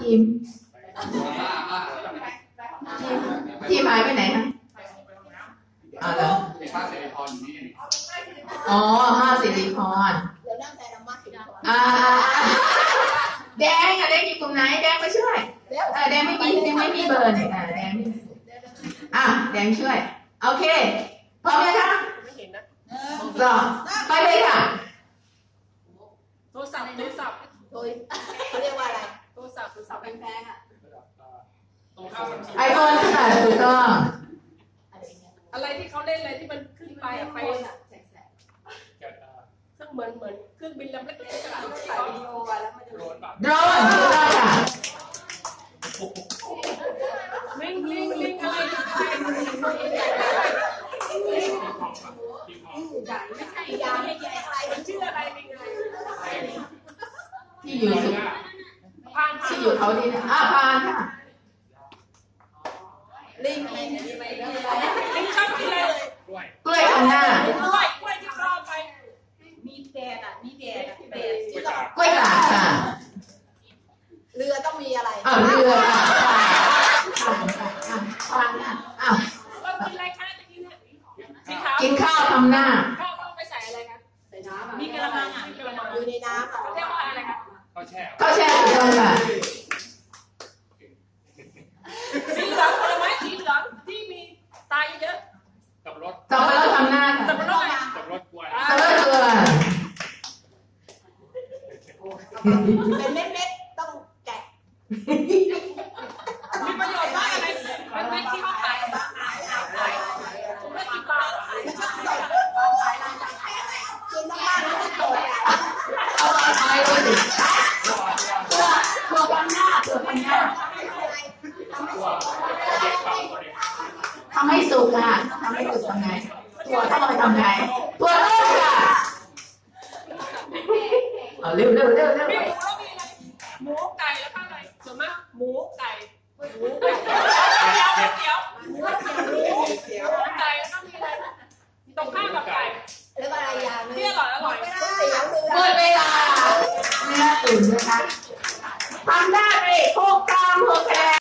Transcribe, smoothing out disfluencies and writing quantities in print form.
ทีมหายไปไหนคะเหรออ๋อมาสิริพรแดงอะแดงอยู่กลุ่มไหนแดงมาช่วยแดงไม่มีเบอร์เนี่ยแดงแดงช่วยโอเคพร้อมไหมคะไปเลยค่ะโทรศัพท์เขาเรียกว่าอะไรโทรศัพท์แพงๆอ่ะไอโฟนค่ะถูกต้องอะไรที่เขาเล่นเลยที่มันขึ้นไปไปซึ่งเหมือนเครื่องบินลำเล็กๆถ่ายวิดีโอแล้วมาดูโดรนถูกต้องค่ะลิงอะไรไม่ใช่ยาไม่ใช่อะไรมันชื่ออะไรลิงอะไรที่อยู่เขาดีนะพานค่ะลิงชอบกินอะไรกล้วยทำหน้ากล้วยที่รอบไปมีแดดกล้วยตากค่ะเรือต้องมีอะไรเรือพานกินอะไรคะจะกินกินข้าวทำหน้าข้าวไปใส่อะไรคะใส่น้ำมีกระมังอยู่ในน้ำเรียกว่าอะไรคะข้าวแช่ถูกต้องค่ะสีเหลืองผลไม้สีเหลืองที่มีตาเยอะสับปะรดทำหน้าค่ะสับปะรดกล้วยเป็นเม็ดต้องแกะมีประโยชน์มากอะไรเป็นเม็ดที่เขาขายถุงละ10 บาทกินมากๆไม่ต้องโกรธเอาไปเลยตัวพันหน้าทำให้สุกค่ะทำให้สุกทำไงตัวต้องเอาไปทำไงตัวเริ่มค่ะเร็วมีหมูแล้วมีอะไรหมูไก่แล้วก็อะไรส่วนมากหมูไก่เดี๋ยวหมูไก่แล้วก็มีอะไรตรงข้ามกับไก่แล้วอะไรอย่างนี้ที่อร่อยหมดเวลาเนื้อตุ๋นนะคะ